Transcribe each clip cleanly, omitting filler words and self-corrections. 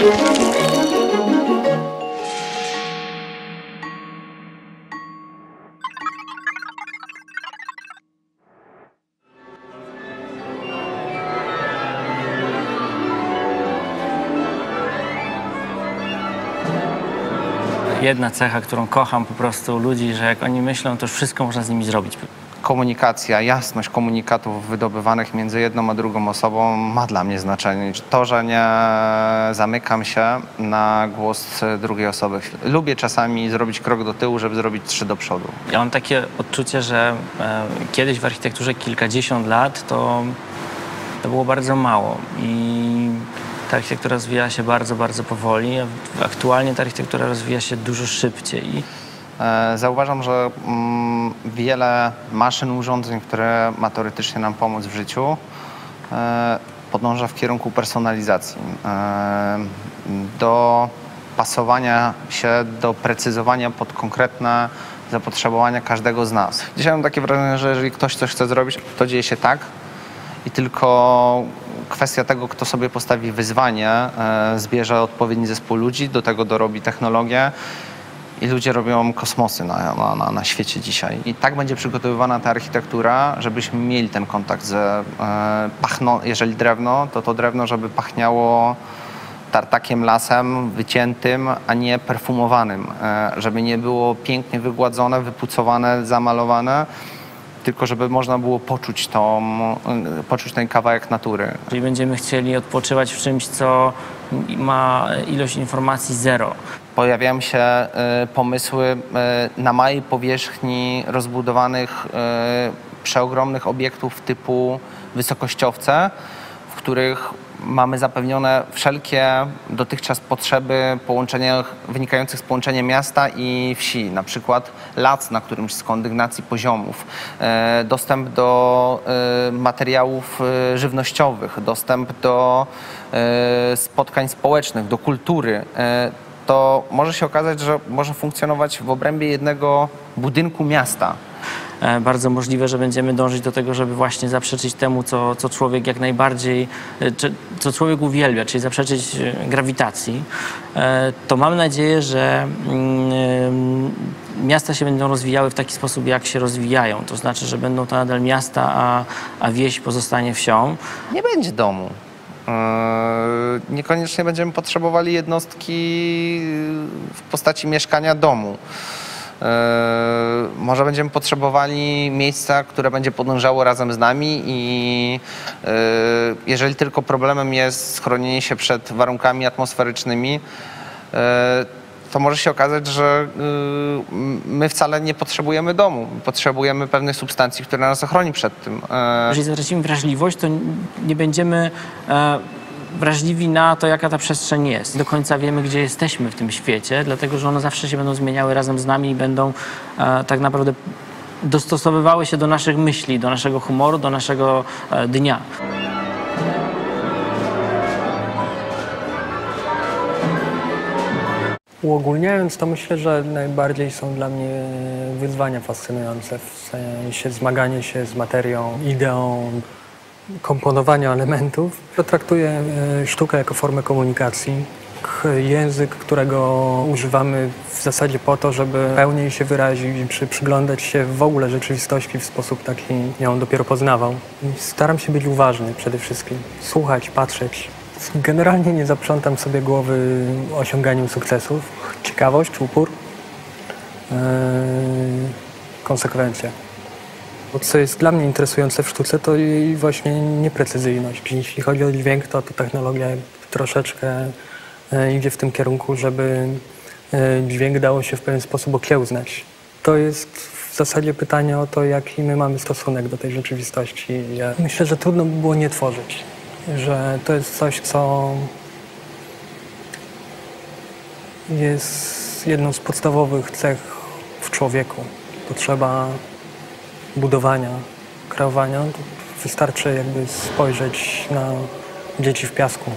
Jedna cecha, którą kocham po prostu u ludzi, że jak oni myślą, to już wszystko można z nimi zrobić. Komunikacja, jasność komunikatów wydobywanych między jedną a drugą osobą ma dla mnie znaczenie. To, że nie zamykam się na głos drugiej osoby. Lubię czasami zrobić krok do tyłu, żeby zrobić 3 do przodu. Ja mam takie odczucie, że kiedyś w architekturze kilkadziesiąt lat to było bardzo mało i ta architektura rozwija się bardzo, bardzo powoli. Aktualnie ta architektura rozwija się dużo szybciej. Zauważam, że wiele maszyn, urządzeń, które ma teoretycznie nam pomóc w życiu, podąża w kierunku personalizacji, do pasowania się, do precyzowania pod konkretne zapotrzebowania każdego z nas. Dzisiaj mam takie wrażenie, że jeżeli ktoś coś chce zrobić, to dzieje się tak i tylko kwestia tego, kto sobie postawi wyzwanie, zbierze odpowiedni zespół ludzi, do tego dorobi technologię i ludzie robią kosmosy na świecie dzisiaj. I tak będzie przygotowywana ta architektura, żebyśmy mieli ten kontakt z jeżeli drewno, to drewno, żeby pachniało tartakiem, lasem, wyciętym, a nie perfumowanym. Żeby nie było pięknie wygładzone, wypucowane, zamalowane, tylko żeby można było poczuć ten kawałek natury. Jeżeli będziemy chcieli odpoczywać w czymś, co ma ilość informacji zero. Pojawiają się pomysły na małej powierzchni rozbudowanych, przeogromnych obiektów typu wysokościowce, w których mamy zapewnione wszelkie dotychczas potrzeby wynikających z połączenia miasta i wsi. Na przykład lac na którymś z kondygnacji poziomów, dostęp do materiałów żywnościowych, dostęp do spotkań społecznych, do kultury. To może się okazać, że może funkcjonować w obrębie jednego budynku miasta. Bardzo możliwe, że będziemy dążyć do tego, żeby właśnie zaprzeczyć temu, co człowiek jak najbardziej, co człowiek uwielbia, czyli zaprzeczyć grawitacji. To mam nadzieję, że miasta się będą rozwijały w taki sposób, jak się rozwijają. To znaczy, że będą to nadal miasta, a wieś pozostanie wsią. Nie będzie domu. Niekoniecznie będziemy potrzebowali jednostki w postaci mieszkania domu. Może będziemy potrzebowali miejsca, które będzie podążało razem z nami i jeżeli tylko problemem jest schronienie się przed warunkami atmosferycznymi, to może się okazać, że my wcale nie potrzebujemy domu. Potrzebujemy pewnych substancji, które nas ochroni przed tym. Jeżeli zatracimy wrażliwość, to nie będziemy wrażliwi na to, jaka ta przestrzeń jest. Do końca wiemy, gdzie jesteśmy w tym świecie, dlatego że one zawsze się będą zmieniały razem z nami i będą tak naprawdę dostosowywały się do naszych myśli, do naszego humoru, do naszego dnia. Uogólniając, to myślę, że najbardziej są dla mnie wyzwania fascynujące, w sensie zmaganie się z materią, ideą, komponowania elementów. Traktuję sztukę jako formę komunikacji. Język, którego używamy w zasadzie po to, żeby pełniej się wyrazić, przyglądać się w ogóle rzeczywistości w sposób taki ją dopiero poznawał. Staram się być uważny przede wszystkim, słuchać, patrzeć. Generalnie nie zaprzątam sobie głowy osiąganiem sukcesów. Ciekawość, upór, konsekwencja. Co jest dla mnie interesujące w sztuce, to jej właśnie nieprecyzyjność. Jeśli chodzi o dźwięk, to technologia troszeczkę idzie w tym kierunku, żeby dźwięk dało się w pewien sposób okiełznać. To jest w zasadzie pytanie o to, jaki my mamy stosunek do tej rzeczywistości. Ja myślę, że trudno by było nie tworzyć, że to jest coś, co jest jedną z podstawowych cech w człowieku. Potrzeba budowania, kreowania. Wystarczy jakby spojrzeć na dzieci w piasku.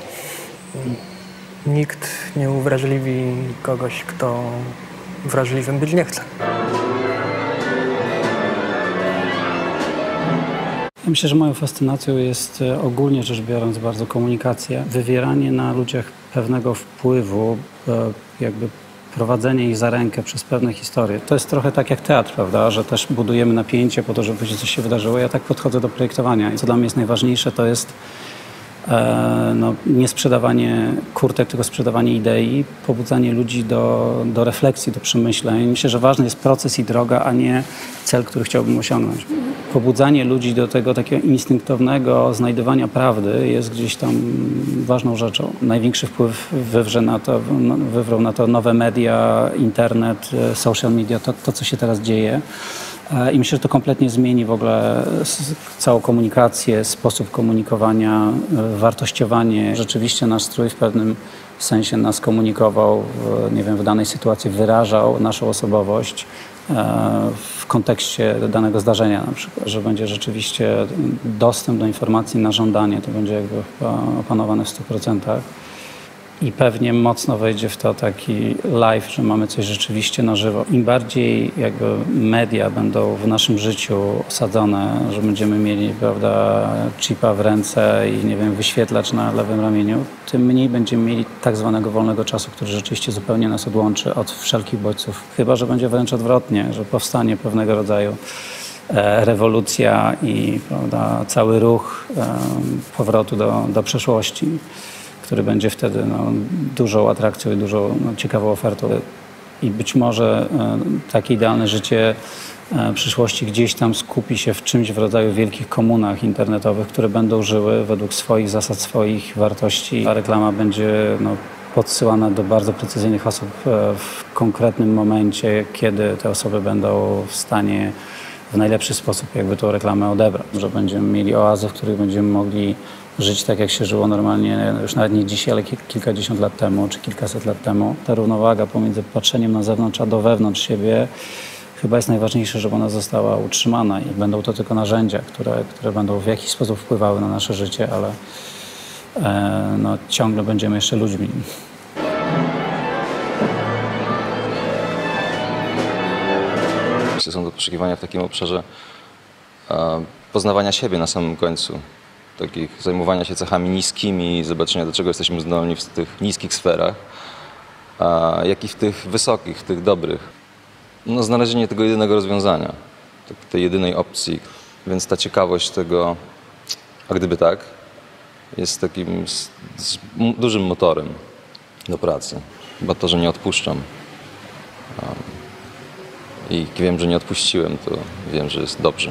Nikt nie uwrażliwi kogoś, kto wrażliwym być nie chce. Ja myślę, że moją fascynacją jest ogólnie rzecz biorąc bardzo komunikacja, wywieranie na ludziach pewnego wpływu, jakby prowadzenie ich za rękę przez pewne historie. To jest trochę tak jak teatr, prawda, że też budujemy napięcie po to, żeby później coś się wydarzyło. Ja tak podchodzę do projektowania i co dla mnie jest najważniejsze, to jest nie sprzedawanie kurtek, tylko sprzedawanie idei, pobudzanie ludzi do refleksji, do przemyśleń. Myślę, że ważny jest proces i droga, a nie cel, który chciałbym osiągnąć. Pobudzanie ludzi do tego takiego instynktownego znajdywania prawdy jest gdzieś tam ważną rzeczą. Największy wpływ wywrą na to nowe media, internet, social media, to co się teraz dzieje. I myślę, że to kompletnie zmieni w ogóle całą komunikację, sposób komunikowania, wartościowanie. Rzeczywiście nasz strój w pewnym sensie nas komunikował, nie wiem, w danej sytuacji wyrażał naszą osobowość w kontekście danego zdarzenia na przykład, że będzie rzeczywiście dostęp do informacji na żądanie, to będzie jakby chyba opanowane w 100%. I pewnie mocno wejdzie w to taki live, że mamy coś rzeczywiście na żywo. Im bardziej jakby media będą w naszym życiu osadzone, że będziemy mieli, prawda, chipa w ręce i nie wiem, wyświetlacz na lewym ramieniu, tym mniej będziemy mieli tak zwanego wolnego czasu, który rzeczywiście zupełnie nas odłączy od wszelkich bodźców. Chyba że będzie wręcz odwrotnie, że powstanie pewnego rodzaju rewolucja i, prawda, cały ruch powrotu do przeszłości, który będzie wtedy dużą atrakcją i dużą ciekawą ofertą. I być może takie idealne życie przyszłości gdzieś tam skupi się w czymś w rodzaju wielkich komunach internetowych, które będą żyły według swoich zasad, swoich wartości. Ta reklama będzie podsyłana do bardzo precyzyjnych osób w konkretnym momencie, kiedy te osoby będą w stanie w najlepszy sposób jakby tą reklamę odebrać. Że będziemy mieli oazy, w których będziemy mogli żyć tak, jak się żyło normalnie, już nawet nie dzisiaj, ale kilkadziesiąt lat temu, czy kilkaset lat temu. Ta równowaga pomiędzy patrzeniem na zewnątrz, a do wewnątrz siebie chyba jest najważniejsze, żeby ona została utrzymana i będą to tylko narzędzia, które będą w jakiś sposób wpływały na nasze życie, ale ciągle będziemy jeszcze ludźmi. Są to poszukiwania w takim obszarze poznawania siebie na samym końcu. Takich zajmowania się cechami niskimi, zobaczenia, do czego jesteśmy zdolni w tych niskich sferach, jak i w tych wysokich, w tych dobrych. Znalezienie tego jedynego rozwiązania, tej jedynej opcji. Więc ta ciekawość tego, a gdyby tak, jest takim dużym motorem do pracy. Chyba to, że nie odpuszczam. I wiem, że nie odpuściłem, to wiem, że jest dobrze.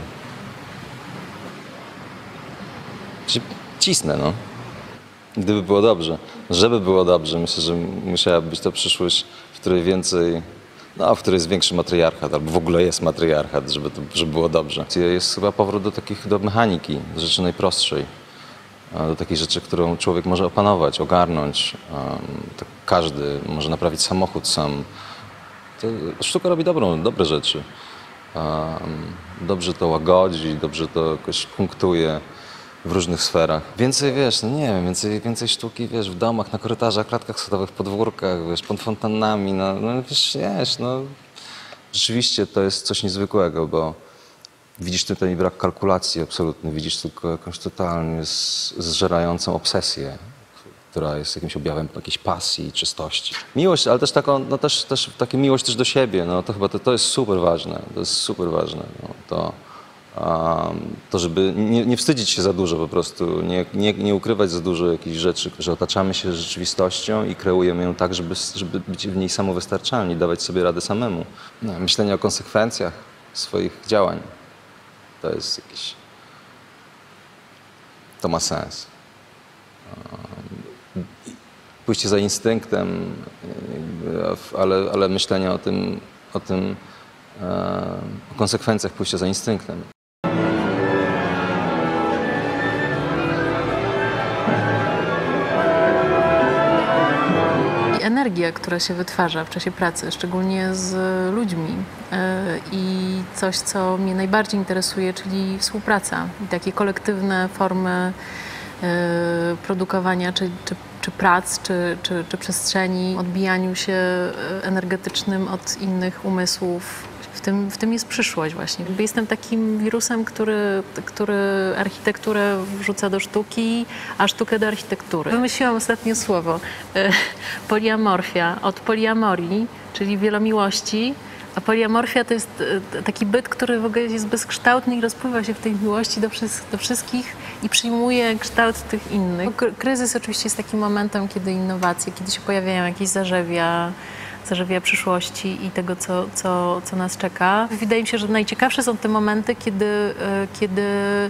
Cisnę, Gdyby było dobrze. Żeby było dobrze, myślę, że musiałaby być to przyszłość, w której więcej, w której jest większy matriarchat, albo w ogóle jest matriarchat, żeby było dobrze. Jest chyba powrót do mechaniki, do rzeczy najprostszej. Do takiej rzeczy, którą człowiek może opanować, ogarnąć. Tak każdy może naprawić samochód sam. Sztuka robi dobre rzeczy. Dobrze to łagodzi, dobrze to jakoś punktuje w różnych sferach. Więcej, nie wiem, więcej sztuki, w domach, na korytarzach, klatkach schodowych, podwórkach, pod fontannami, Rzeczywiście to jest coś niezwykłego, bo widzisz tutaj brak kalkulacji absolutny, widzisz tylko jakąś totalnie zżerającą obsesję, która jest jakimś objawem jakiejś pasji, czystości. Miłość, ale też taką, też taka miłość też do siebie, to chyba to jest super ważne, to żeby nie wstydzić się za dużo po prostu, nie ukrywać za dużo jakichś rzeczy, że otaczamy się rzeczywistością i kreujemy ją tak, żeby być w niej samowystarczalni, dawać sobie radę samemu. Myślenie o konsekwencjach swoich działań, to jest jakieś... to ma sens. Pójście za instynktem, ale myślenie o konsekwencjach pójścia za instynktem. Energia, która się wytwarza w czasie pracy, szczególnie z ludźmi i coś, co mnie najbardziej interesuje, czyli współpraca i takie kolektywne formy produkowania czy prac, czy przestrzeni, odbijaniu się energetycznym od innych umysłów, W tym jest przyszłość właśnie. Jakby jestem takim wirusem, który architekturę wrzuca do sztuki, a sztukę do architektury. Wymyśliłam ostatnie słowo. Poliamorfia. Od poliamorii, czyli wielomiłości. A poliamorfia to jest taki byt, który w ogóle jest bezkształtny i rozpływa się w tej miłości do wszystkich i przyjmuje kształt tych innych. Kryzys oczywiście jest takim momentem, kiedy innowacje, kiedy się pojawiają jakieś zarzewia przyszłości i tego, co nas czeka. Wydaje mi się, że najciekawsze są te momenty, kiedy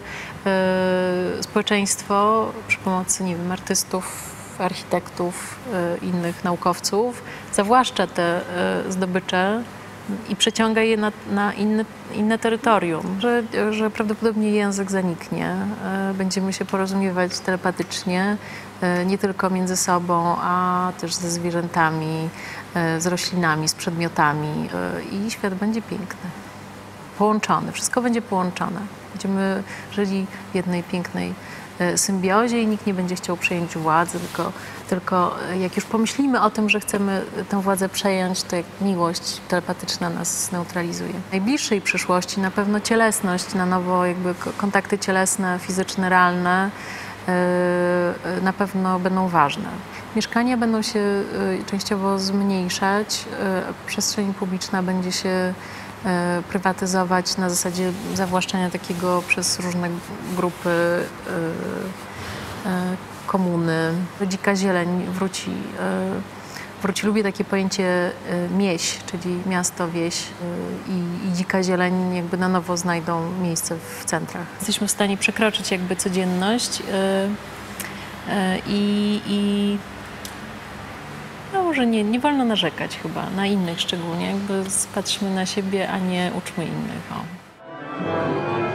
społeczeństwo przy pomocy, nie wiem, artystów, architektów, innych naukowców zawłaszcza te zdobycze i przeciąga je na inne terytorium, że prawdopodobnie język zaniknie. Będziemy się porozumiewać telepatycznie, nie tylko między sobą, a też ze zwierzętami, z roślinami, z przedmiotami i świat będzie piękny, połączony, wszystko będzie połączone. Będziemy żyli w jednej pięknej symbiozie i nikt nie będzie chciał przejąć władzy, tylko jak już pomyślimy o tym, że chcemy tę władzę przejąć, to jak miłość telepatyczna nas zneutralizuje. W najbliższej przyszłości na pewno cielesność, na nowo jakby kontakty cielesne, fizyczne, realne na pewno będą ważne. Mieszkania będą się częściowo zmniejszać, przestrzeń publiczna będzie się prywatyzować na zasadzie zawłaszczenia takiego przez różne grupy, komuny. Dzika zieleń wróci. Lubię takie pojęcie wieś, czyli miasto, wieś i dzika zieleń jakby na nowo znajdą miejsce w centrach. Jesteśmy w stanie przekroczyć jakby codzienność i no może nie wolno narzekać chyba, na innych szczególnie. Jakby patrzmy na siebie, a nie uczmy innych. O.